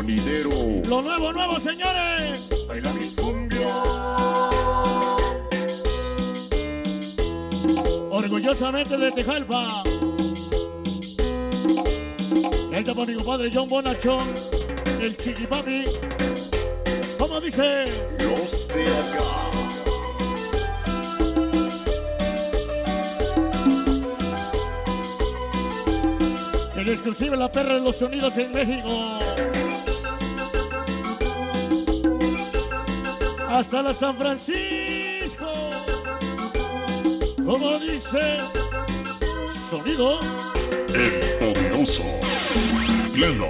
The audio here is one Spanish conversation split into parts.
sonidero. Lo nuevo, nuevo, señores. Baila mi cumbia. Orgullosamente de Tejalpa. Esta para mi compadre John Bonachón, el Chiquipapi. ¿Cómo dice? Los de acá. En exclusiva la perra de los sonidos en México. Hasta la San Francisco. ¿Cómo dice? Sonido. El poderoso. Pleno.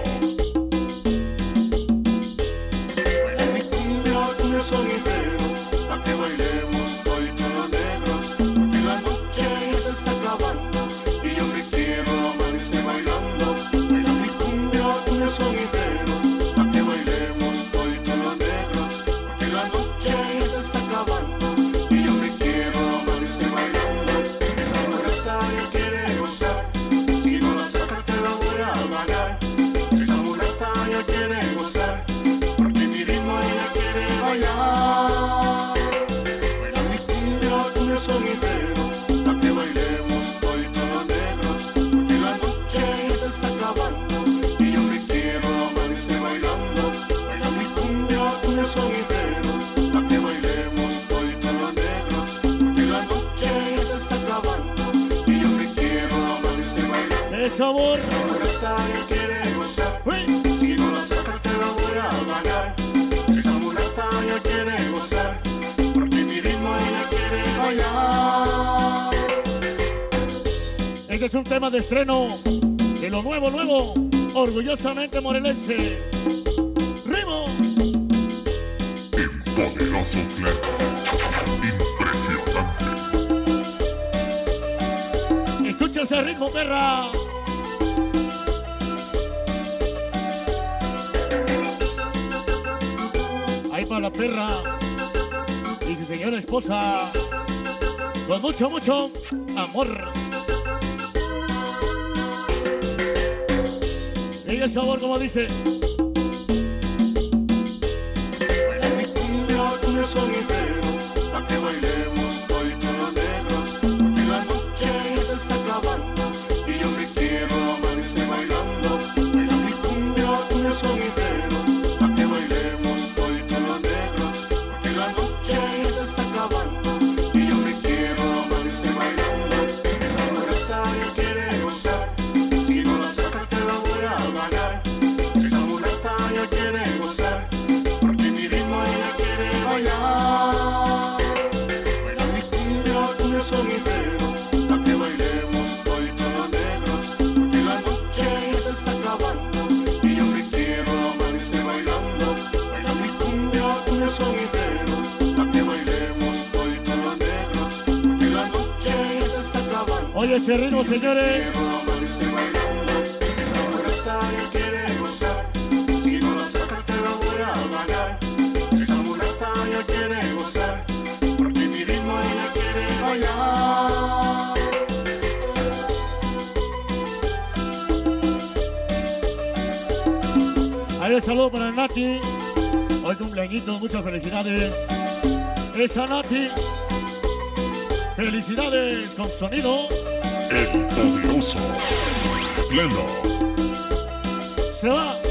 Baila mi cumbia, cumbia sonidero. Pa' que bailemos hoy todos los negros. Porque la noche ya se está acabando. Y yo me quiero amanecer bailando. Baila mi cumbia, cumbia sonidero. Pa' que bailemos hoy todos los negros. Porque la noche ya se está acabando. Y yo me quiero amanecer bailando. Esa mulata ya quiere gozar. Si no la sacas te la voy a ganar. Esa mulata ya quiere gozar. Porque mi ritmo ella quiere bailar. Baila mi cumbia, cumbia sonidero. Pa' que bailemos hoy todos los negros. Porque la noche ya se está acabando. Y yo me quiero amanecer bailando. Baila mi cumbia, cumbia sonidero. Pa' que bailemos hoy todos los negros. Porque la noche ya se está acabando. Y yo me quiero amanecer bailando. ¡Qué sabor! Esa mulata ya quiere gozar. ¡Uy! Si no la sacas te la voy a ganar. Esa mulata ya quiere gozar. Porque mi ritmo ella quiere bailar. Este es un tema de estreno de lo nuevo, nuevo. Orgullosamente morelense. ¡Rimo! El poderoso Pleno. Impresionante. Escucha ese ritmo, perra. Ahí para la perra y su señora esposa. Con mucho, mucho amor. Y el sabor, como dice. Baila mi cumbia, cumbia sonidero. Pa' que bailemos hoy todos los negros. Porque la noche ya se está acabando. Y yo me quiero amanecer bailando. Baila mi cumbia, cumbia sonidero. Pa' que bailemos hoy todos los negros. Porque la noche ya se está acabando. Y yo me quiero amanecer bailando. Esa mulata ya quiere gozar. Si no la sacas te la voy a ganar. Esa mulata ya quiere gozar. Porque mi ritmo ella quiere bailar. Baila mi cumbia, cumbia sonidero. Pa' que bailemos hoy todos los negros. Porque la noche ya se está acabando. Y yo me quiero amanecer bailando. Baila mi cumbia, cumbia sonidero. Pa' que bailemos hoy todos los negros. Porque la noche ya se está acabando. Oye ese ritmo, señores. Quiero amanecer bailando. Esa mulata ya quiere gozar. Si no la sacas te la voy a ganar. Esa mulata ya quiere gozar. Porque mi ritmo ella quiere bailar. Ahí el saludo para Nati. Hoy cumpleañito, muchas felicidades. Esa Nati. Felicidades con sonido. El poderoso Pleno. Se va.